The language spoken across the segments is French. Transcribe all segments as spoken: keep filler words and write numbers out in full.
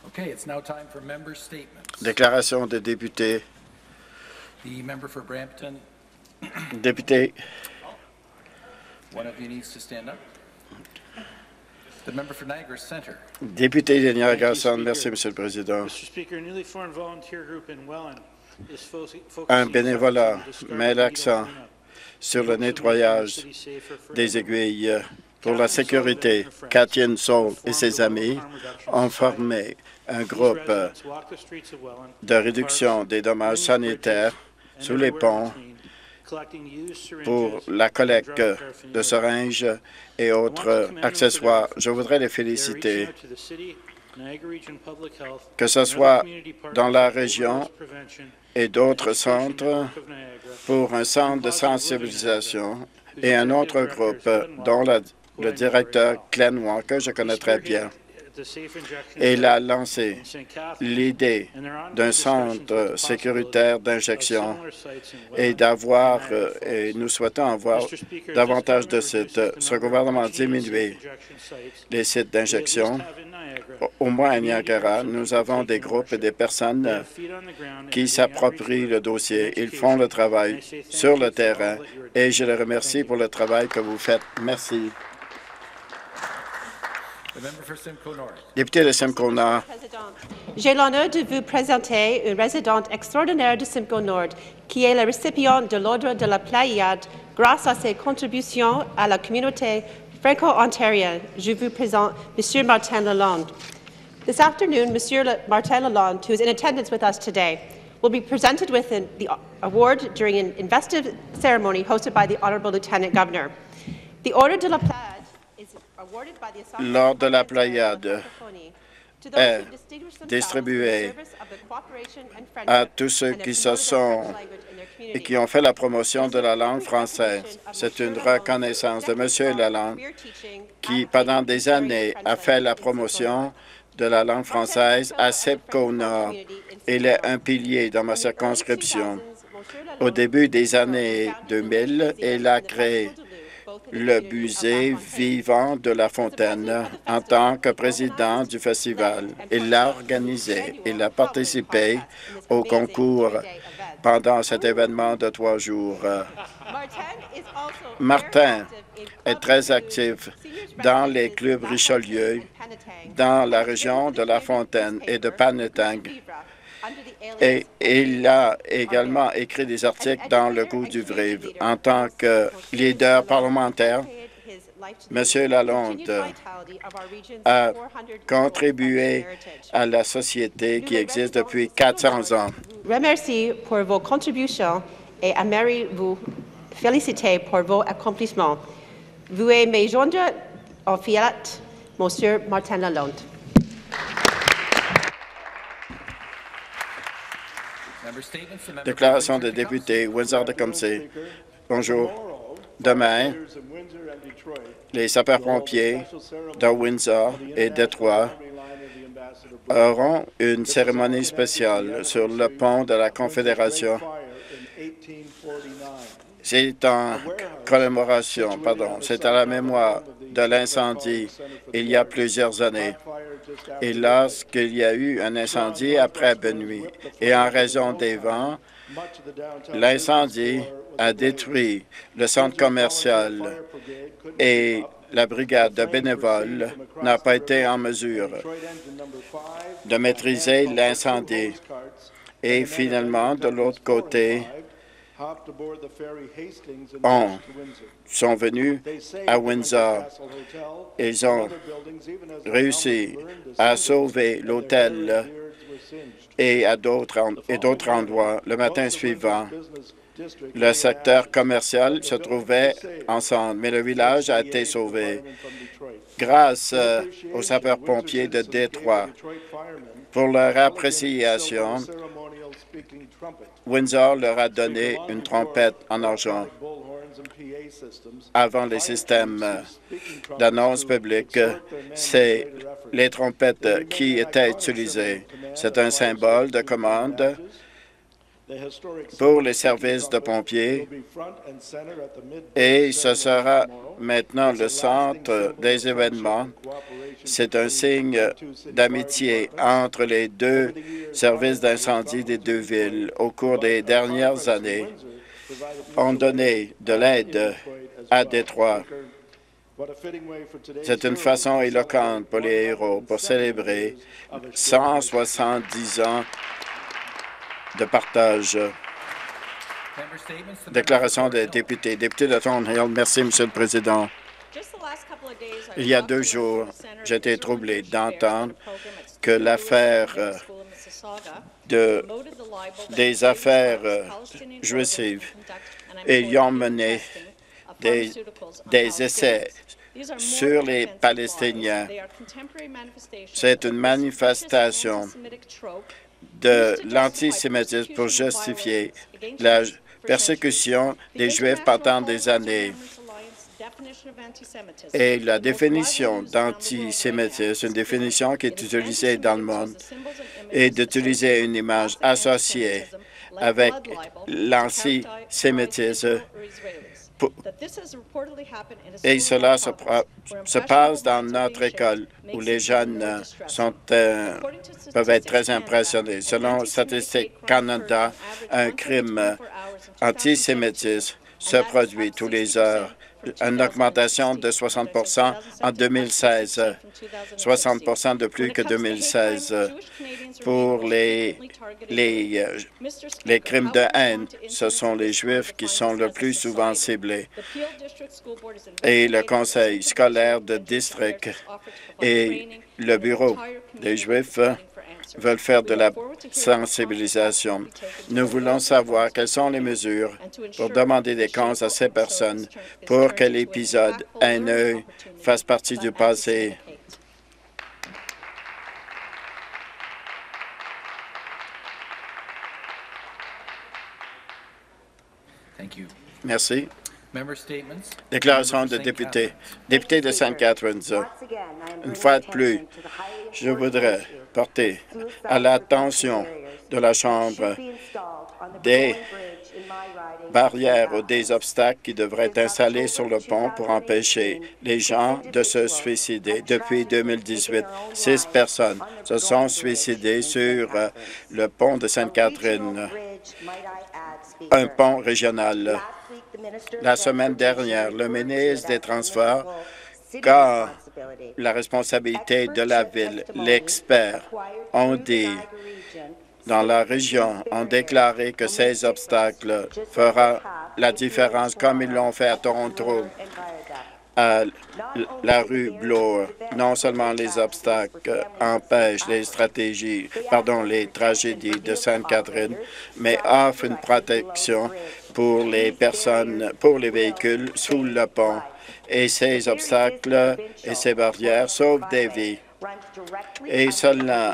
Okay, it's now time for member statements. Déclaration de député. The member for Brampton. Député. One of you needs to stand up. The member for Niagara Centre. Député de Niagara Centre. Merci, Monsieur le Président. Un bénévolat met l'accent sur le nettoyage des aiguilles pour la sécurité. Katyn Soul et ses amis ont formé un groupe de réduction des dommages sanitaires sous les ponts pour la collecte de seringes et autres accessoires. Je voudrais les féliciter, que ce soit dans la région et d'autres centres, pour un centre de sensibilisation et un autre groupe dont la, le directeur Glenn Walker, je connais très bien. Il a lancé l'idée d'un centre sécuritaire d'injection et d'avoir, et nous souhaitons avoir davantage de sites. Ce gouvernement a diminué les sites d'injection. Au moins à Niagara, nous avons des groupes et des personnes qui s'approprient le dossier. Ils font le travail sur le terrain et je les remercie pour le travail que vous faites. Merci. Député de Simcoe Nord. J'ai l'honneur de vous présenter une résidente extraordinaire de Simcoe Nord qui est la récipiente de l'Ordre de la Pléiade grâce à ses contributions à la communauté franco-ontarienne. Je vous présente M. Martin Lalonde. This afternoon, M. Martin Lalonde, who is in attendance with us today, will be presented with an, the award during an investive ceremony hosted by the Honourable Lieutenant Governor. The Ordre de la Pléiade L'Ordre de la Pléiade est distribué à tous ceux qui se sont et qui ont fait la promotion de la langue française. C'est une reconnaissance de M. Lalonde qui, pendant des années, a fait la promotion de la langue française à Simcoe Nord. Il est un pilier dans ma circonscription. Au début des années deux mille, il a créé le musée vivant de La Fontaine en tant que président du festival. Il l'a organisé. Il a participé au concours pendant cet événement de trois jours. Martin est très actif dans les clubs Richelieu, dans la région de La Fontaine et de Panetang. Et il a également écrit des articles dans le Goût du Vrive. En tant que leader parlementaire, M. Lalonde a contribué à la société qui existe depuis quatre cents ans. Remercie pour vos contributions et aimerais vous féliciter pour vos accomplissements. Vous aimez joindre en fiat, M. Martin Lalonde. Déclaration de député, Windsor-Tecumseh. Bonjour. Demain, les sapeurs-pompiers de Windsor et Détroit auront une cérémonie spéciale sur le pont de la Confédération. C'est en commémoration, pardon, c'est à la mémoire de l'incendie il y a plusieurs années. Et lorsqu'il y a eu un incendie après Benoît, et en raison des vents, l'incendie a détruit le centre commercial et la brigade de bénévoles n'a pas été en mesure de maîtriser l'incendie. Et finalement, de l'autre côté, on sont venus à Windsor. Ils ont réussi à sauver l'hôtel et à d'autres et d'autres endroits. Le matin suivant, le secteur commercial se trouvait ensemble, mais le village a été sauvé grâce euh, aux sapeurs-pompiers de Détroit. Pour leur appréciation, Windsor leur a donné une trompette en argent. Avant les systèmes d'annonce publique, c'est les trompettes qui étaient utilisées. C'est un symbole de commande pour les services de pompiers et ce sera maintenant le centre des événements. C'est un signe d'amitié entre les deux services d'incendie des deux villes. Au cours des dernières années, ont donné de l'aide à Détroit. C'est une façon éloquente pour les héros pour célébrer cent soixante-dix ans de partage. Déclaration des députés. Député de Thornhill, merci, Monsieur le Président. Il y a deux jours, j'ai été troublé d'entendre que l'affaire de, des affaires juives, ils ont mené des, des essais sur les Palestiniens. C'est une manifestation de l'antisémitisme pour justifier la persécution des Juifs pendant des années. Et la définition d'antisémitisme, une définition qui est utilisée dans le monde, est d'utiliser une image associée avec l'antisémitisme. Et cela se, se passe dans notre école où les jeunes sont, euh, peuvent être très impressionnés. Selon Statistique Canada, un crime antisémitisme se produit tous les heures, une augmentation de soixante pour cent en deux mille seize, soixante pour cent de plus que deux mille seize. Pour les, les, les crimes de haine, ce sont les Juifs qui sont le plus souvent ciblés. Et le conseil scolaire de district et le bureau des Juifs veulent faire de la sensibilisation. Nous voulons savoir quelles sont les mesures pour demander des comptes à ces personnes pour que l'épisode haineux fasse partie du passé. Merci. Déclaration de député. Député de Saint Catharines. Une fois de plus, je voudrais porter à l'attention de la Chambre des barrières ou des obstacles qui devraient être installés sur le pont pour empêcher les gens de se suicider. Depuis deux mille dix-huit, six personnes se sont suicidées sur euh, le pont de Sainte-Catherine, un pont régional. La semaine dernière, le ministre des Transports a la responsabilité de la ville. Les experts ont dit dans la région ont déclaré que ces obstacles feront la différence comme ils l'ont fait à Toronto, à la rue Bloor. Non seulement les obstacles empêchent les stratégies, pardon, les tragédies de Sainte-Catherine, mais offrent une protection pour les personnes, pour les véhicules sous le pont. Et ces obstacles et ces barrières sauvent des vies. Et seulement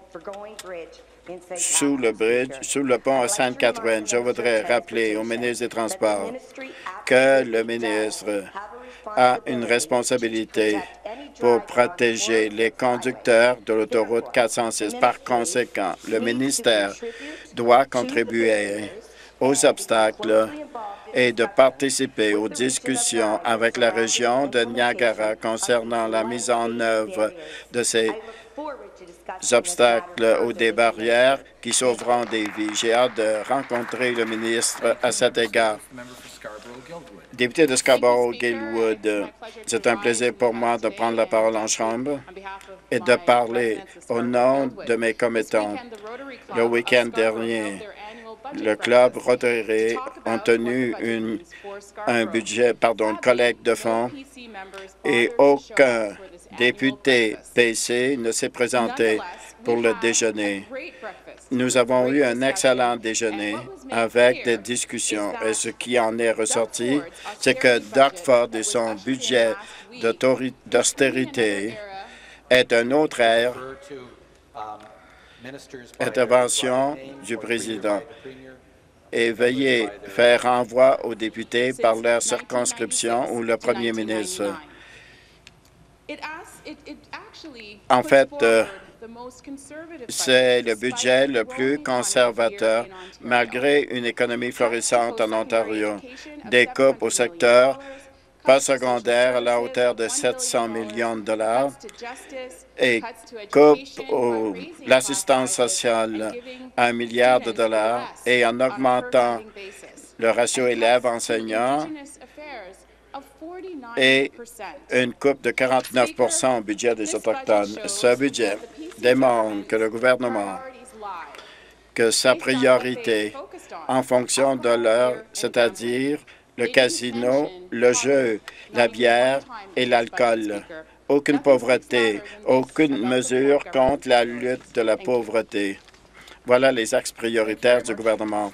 sous le bridge, sous le pont à Sainte-Catherine, je voudrais rappeler au ministre des Transports que le ministre a une responsabilité pour protéger les conducteurs de l'autoroute quatre cent six. Par conséquent, le ministère doit contribuer aux obstacles et de participer aux discussions avec la région de Niagara concernant la mise en œuvre de ces obstacles ou des barrières qui sauveront des vies. J'ai hâte de rencontrer le ministre à cet égard. Député de Scarborough-Guildwood, c'est un plaisir pour moi de prendre la parole en Chambre et de parler au nom de mes commettants. Le week-end dernier, le club Rotary a tenu une, un budget, pardon, une collecte de fonds et aucun député P C ne s'est présenté pour le déjeuner. Nous avons eu un excellent déjeuner avec des discussions et ce qui en est ressorti, c'est que Doug Ford et son budget d'austérité est un autre ère. Intervention du président. Et veuillez faire renvoi aux députés par leur circonscription ou le premier ministre. En fait, euh, C'est le budget le plus conservateur, malgré une économie florissante en Ontario. Des coupes au secteur postsecondaire à la hauteur de sept cents millions de dollars et coupe au l'assistance sociale à un milliard de dollars et en augmentant le ratio élèves-enseignants et une coupe de quarante-neuf pour cent au budget des Autochtones. Ce budget démontre que le gouvernement, que sa priorité en fonction de l'heure, c'est-à-dire le casino, le jeu, la bière et l'alcool. Aucune pauvreté, aucune mesure contre la lutte de la pauvreté. Voilà les axes prioritaires du gouvernement.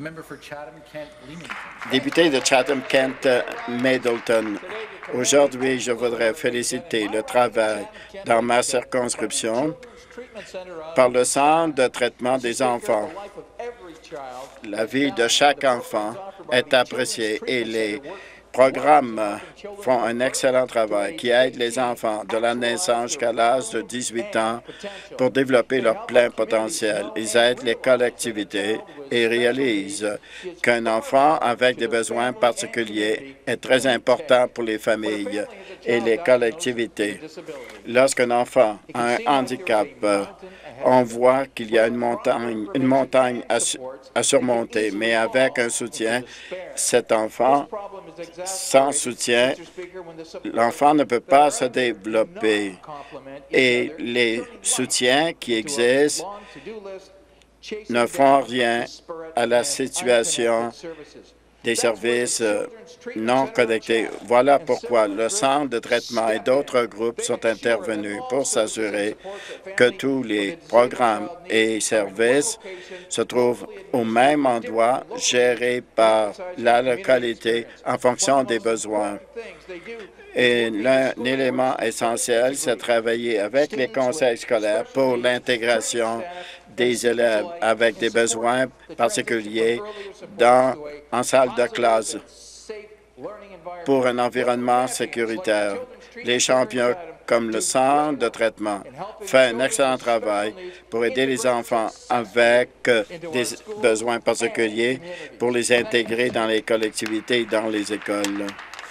Député de Chatham-Kent-Middleton, aujourd'hui, je voudrais féliciter le travail dans ma circonscription par le Centre de traitement des enfants. La vie de chaque enfant est appréciée et les programmes font un excellent travail qui aide les enfants de la naissance jusqu'à l'âge de dix-huit ans pour développer leur plein potentiel. Ils aident les collectivités et réalisent qu'un enfant avec des besoins particuliers est très important pour les familles et les collectivités. Lorsqu'un enfant a un handicap, on voit qu'il y a une montagne, une montagne à, à surmonter, mais avec un soutien, cet enfant, sans soutien, l'enfant ne peut pas se développer. Et les soutiens qui existent ne font rien à la situation des services non connectés. Voilà pourquoi le Centre de traitement et d'autres groupes sont intervenus pour s'assurer que tous les programmes et services se trouvent au même endroit, gérés par la localité en fonction des besoins. Et l'un élément essentiel, c'est travailler avec les conseils scolaires pour l'intégration des élèves avec des besoins particuliers dans, en salle de classe pour un environnement sécuritaire. Les champions comme le Centre de traitement font un excellent travail pour aider les enfants avec des besoins particuliers pour les intégrer dans les collectivités et dans les écoles.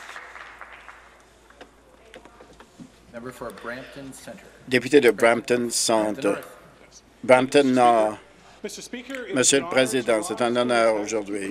Député de Brampton Centre. Brampton Nord. Monsieur le Président, c'est un honneur aujourd'hui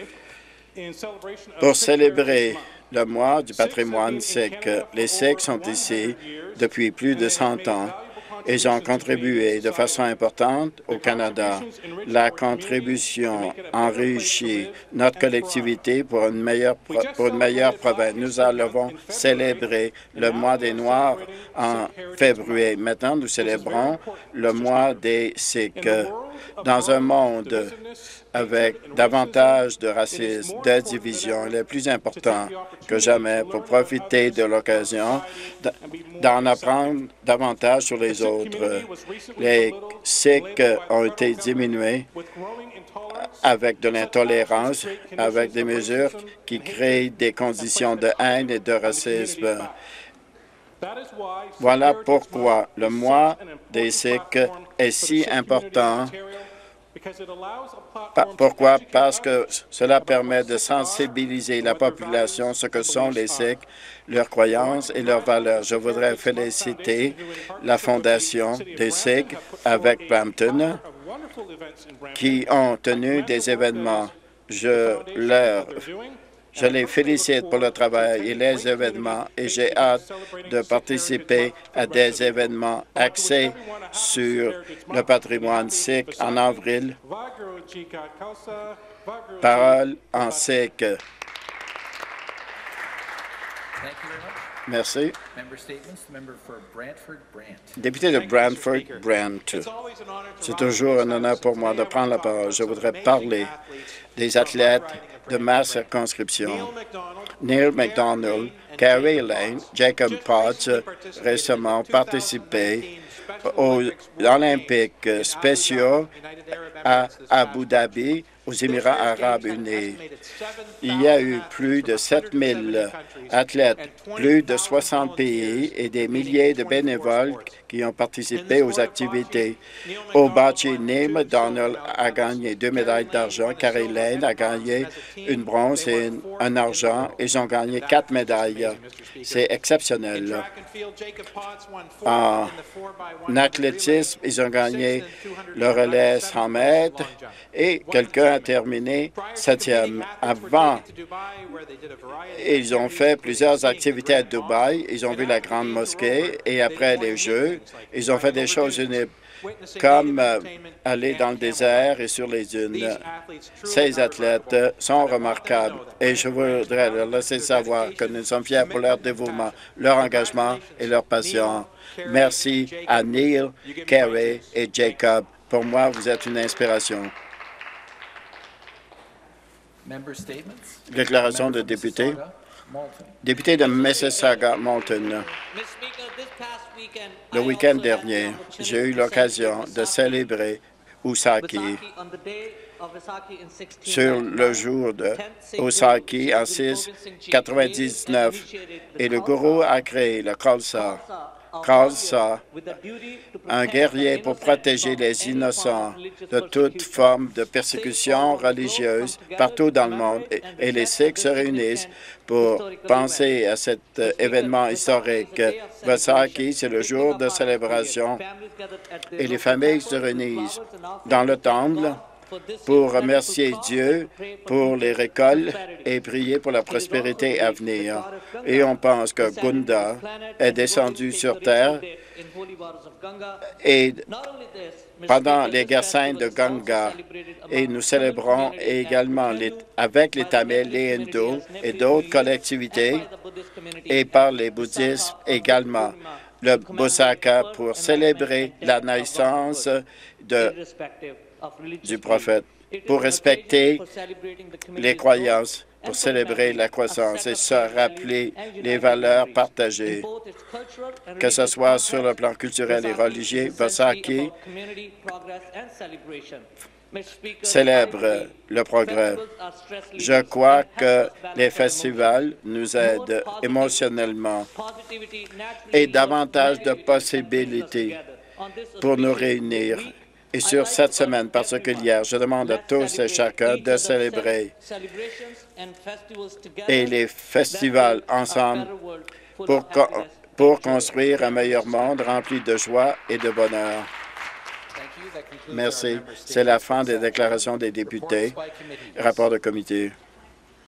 pour célébrer le mois du patrimoine sikh. Les Sikhs sont ici depuis plus de cent ans et ils ont contribué de façon importante au Canada. La contribution enrichit notre collectivité pour une meilleure, pour une meilleure province. Nous allons célébrer le mois des Noirs en février. Maintenant, nous célébrons le mois des Sikhs. Dans un monde avec davantage de racisme, de division, il est plus important que jamais pour profiter de l'occasion d'en apprendre davantage sur les autres. Les Sikhs ont été diminués avec de l'intolérance, avec des mesures qui créent des conditions de haine et de racisme. Voilà pourquoi le mois des Sikhs est si important. Pourquoi? Parce que cela permet de sensibiliser la population sur ce que sont les Sikhs, leurs croyances et leurs valeurs. Je voudrais féliciter la Fondation des Sikhs avec Brampton qui ont tenu des événements. Je leur Je les félicite pour le travail et les événements et j'ai hâte de participer à des événements axés sur le patrimoine sikh en avril. Parole en sikh. Merci. Député de Brantford-Brant. C'est toujours un honneur pour moi de prendre la parole. Je voudrais parler des athlètes de ma circonscription. Neil MacDonald, Carrie Lane, Jacob Potts récemment participé aux Olympiques spéciaux à Abu Dhabi aux Émirats arabes unis. Il y a eu plus de sept mille athlètes, plus de soixante pays et des milliers de bénévoles qui ont participé aux activités. Au bocce, Neil MacDonald a gagné deux médailles d'argent, Carrie Lane a gagné une bronze et une, un argent. Ils ont gagné quatre médailles. C'est exceptionnel. En athlétisme, ils ont gagné le relais cent mètres et quelqu'un a terminé septième. Avant, ils ont fait plusieurs activités à Dubaï. Ils ont vu la Grande Mosquée et après les Jeux, ils ont fait des choses uniques comme euh, aller dans le désert et sur les dunes. Ces athlètes sont remarquables et je voudrais leur laisser savoir que nous sommes fiers pour leur dévouement, leur engagement et leur passion. Merci à Neil, Carrie et Jacob. Pour moi, vous êtes une inspiration. Déclaration de député. Député de Mississauga-Malton. Le week-end dernier, j'ai eu l'occasion de célébrer Ousaki sur le jour de Ousaki en six quatre-vingt-dix-neuf et le gourou a créé le Khalsa. Khalsa, un guerrier pour protéger les innocents de toute forme de persécution religieuse partout dans le monde. Et les Sikhs se réunissent pour penser à cet événement historique. Vaisakhi, c'est le jour de célébration et les familles se réunissent dans le temple pour remercier Dieu pour les récoltes et prier pour la prospérité à venir. Et on pense que Gunda est descendu sur terre et pendant les guerres saintes de Ganga. Et nous célébrons également les, avec les Tamils, les hindous et d'autres collectivités et par les bouddhistes également le Bosaka pour célébrer la naissance de du prophète, pour respecter les croyances, pour célébrer la croissance et se rappeler les valeurs partagées, que ce soit sur le plan culturel et religieux. Vaisakhi célèbre le progrès. Je crois que les festivals nous aident émotionnellement et davantage de possibilités pour nous réunir. Et sur cette semaine particulière, je demande à tous et chacun de célébrer et les festivals ensemble pour, co pour construire un meilleur monde rempli de joie et de bonheur. Merci. C'est la fin des déclarations des députés. Rapport de comité.